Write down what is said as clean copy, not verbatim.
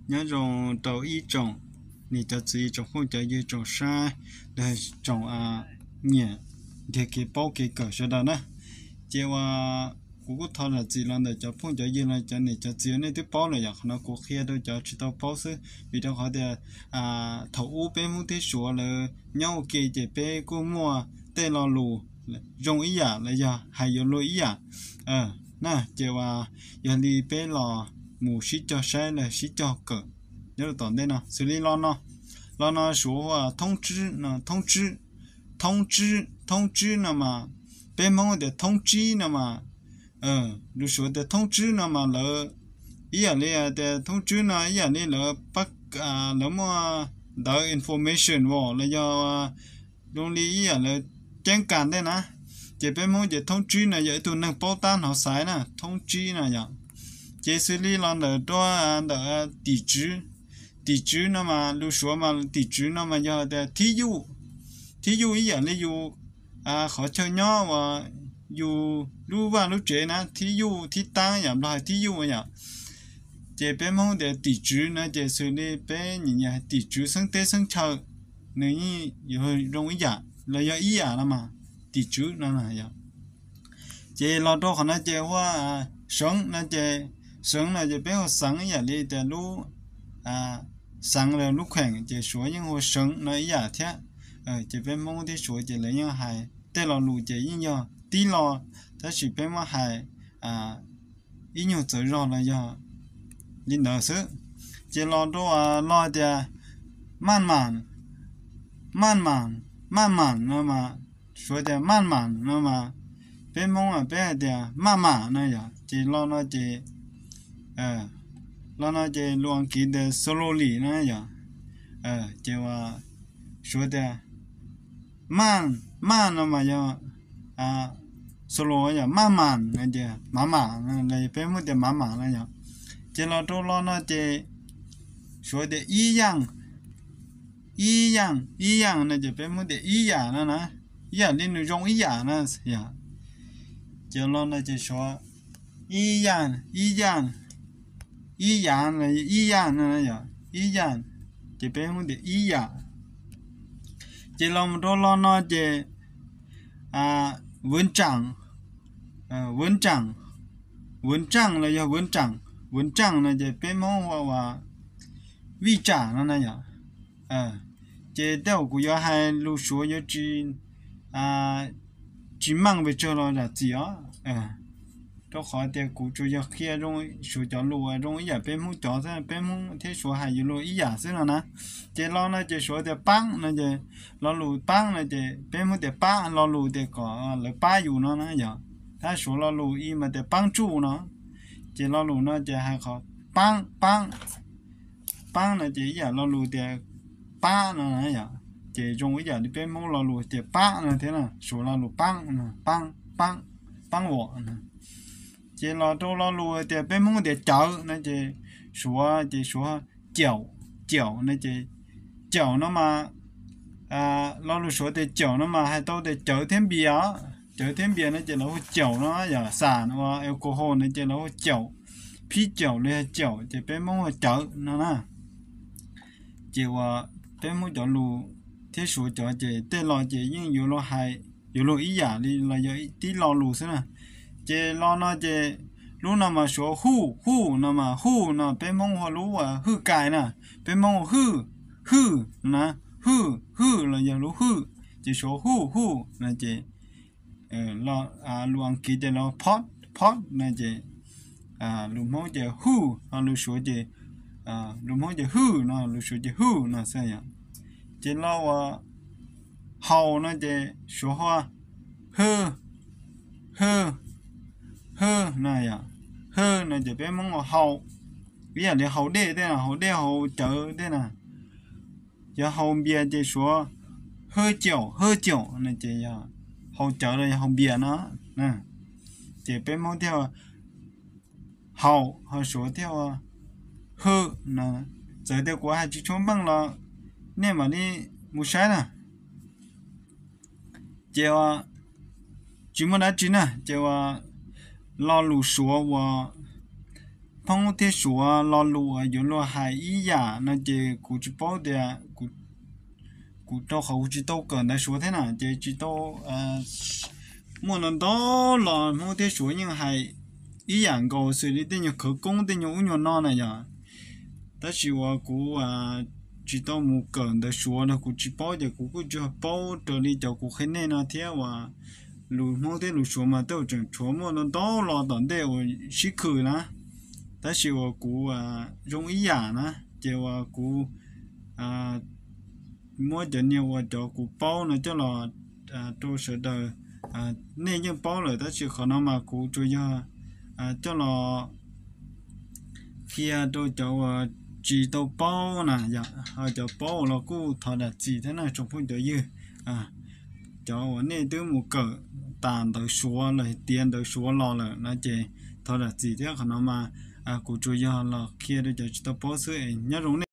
nhớ rồi tàu y trồng nị cho gì trồng không cho gì trồng sai để trồng nhẹ thì cái bao cái cỡ sẽ đó nè chỉว่ากูก็ทอนละจีแล้วเดี๋ยวจะพุ่งจะยินเลยจะนี่จะจีนี่ที่ป้อเลยอย่างนั้นกูเครียดด้วยจะชิดป้อซื้อวิธีเขาเดี๋ยวถอูเป็นมุที่ชัวเลยเงาเกยจะเป็นกูมัวเตลอลูรงอีหยาเลยอย่าให้ยลุอีหยาน่ะเจ้าว่าอย่าลีเป็นรอหมูชิจอใช้เลยชิจอเกิดเดี๋ยวตอนนี้เนาะxử理รอเนาะ说话通知那么เป็นมองเดี๋ยว通知那么如说的通知那么了อีอย่างนี้แต่通知นะอีอย่างนี้了ปักแล้วมาได้ information ว่าแล้วยาโรงเรียนอีอย่างเลยแจ้งการได้นะจะเป็นมองจะ通知นะอย่าตัวนักเป้าตันเขาสายนะ通知นะอย่างจะxử理เราเดี๋ยวตัวเดี๋ยว地址那么如说嘛地址那么要的ที่อยู่อีอย่างนี้อยู่เขาเช่าย่อว่าอยู่รู้ว่ารู้เจนะที่อยู่ที่ตั้งอย่างไรที่อยู่อย่างเจเป็นมองเดี๋ยวติจูนะเจสุดเลยเป็นอย่างติจูซึ่งเตซึ่งเช่านี่อยู่ตรงอีอย่างเราอย่าอีอย่างละมาติจูนั่นอย่างเจเราตัวเขานะเจว่าสังนะเจสังนะเจเป็นเขาสังอย่างนี้แต่รู้สังแล้วรู้แข่งเจสวยยังหัวสังนะอีอย่างเท่าเจเป็นมองที่สวยเจเลยยังหายแต่เรารู้เจยิ่งยอตีรอถ้าสิเป็นว่าหายยิ่งอยู่จะรอเลยยอยิ่งเดือดซื้อเจรอตัวรอเดียมันนะมาสวยเดียมันนะมาเป็นมองเป็นเดียมันนะยอเจรอเนาะเจรอเนาะเจลวงกินเดสโลลีนะยอเจว่าสวยเดียมันนะมายอสโลอย่างมันนะเจมาเลยเป็นมุดเดียมานะอย่างเจเราตัวเราเนาะเจช่วยเดียอีอย่างนะเจเป็นมุดเดียอีอย่างนะอีอย่างนี่หนูจงอีอย่างนะอย่างเจเราเนาะเจช่วยอีอย่างนะอีอย่างนะอย่างอีอย่างเจเป็นมุดเดียอีอย่างเจเราตัวเราเนาะเจ文章了要文章呢就别忙话为章了那样这到古要还路说要只忙为这了子呀都好的古主要开中说叫路中也别忙叫噻别忙听说还有路一样是了呢这老呢就说的帮那就老路帮那就别忙的帮老路的个老帮有呢那样他说老路一么的帮助呢这老路呢就还好帮那就也老路的帮那样这中一样的别忙老路的帮那天呢说老路帮呢帮我呢这老多老路的别忙的找那就说脚那就脚那么老路说的脚那么还都的脚天边那就老脚那呀散哇alcohol那就老脚啤酒嘞脚就别忙脚那就ว่า别忙脚路ที่说脚就对老就因有了还有了一样的了有的老路是呢这老那这路那么说呼那么呼那别忙和路呼改呢别忙呼那呼了有路呼就说呼那这老路安给的老 pot 那这路毛就呼路说这路毛就呼那路说这呼那这样这老好那这说话呵那样呵那就别忙好bây giờ hậu đê thế nào hậu đê hậu chợ thế nào giờ hậu bia thì số hơi chậu này chỉ giờ hậu chợ rồi hậu bia nó nè chỉ bên mong theo hậu số theo hơi nè giờ theo của hai chú chống bằng là nên mà đi mua sai nè chỉ chỉ mà đã chỉ nè chỉ lo lù số và phong thế số lo lụa yếu lo hại ý giả nó chỉ cụ chỉ bao để cụ tao khẩu chỉ tao cần để số thế nào chỉ tao mua lần đó là mua thế số nhưng hại ý dạng cầu xử lý tên nhiều khởi công tên nhiều nhiều non này nhở đó chỉ là cụ chỉ tao mua cần để số là cụ chỉ bao để cụ cứ cho bao trở đi cho cụ khi này nó thế và lù mua thế lù số mà tao chẳng số mua lần đó là tận đây ở xí khử nè đó chỉ là cụ dùng ý dạng nè chỉ là cụ mua cho nhiều cho cụ bao nữa cho là tôi sẽ đợi nên những bao rồi đó chỉ khả năng mà cụ chủ yếu cho là khi tôi cho chỉ tàu bao nè dạ cho bao là cụ thọ là chỉ thế này trong phương tới như cho nên tôi một cỡ tàn tới số là tiền tới số lo là nó chỉ thọ là chỉ thế khả năng mà cụ chủ yếu là khi tôi cho tàu bao sữa nhớ rồi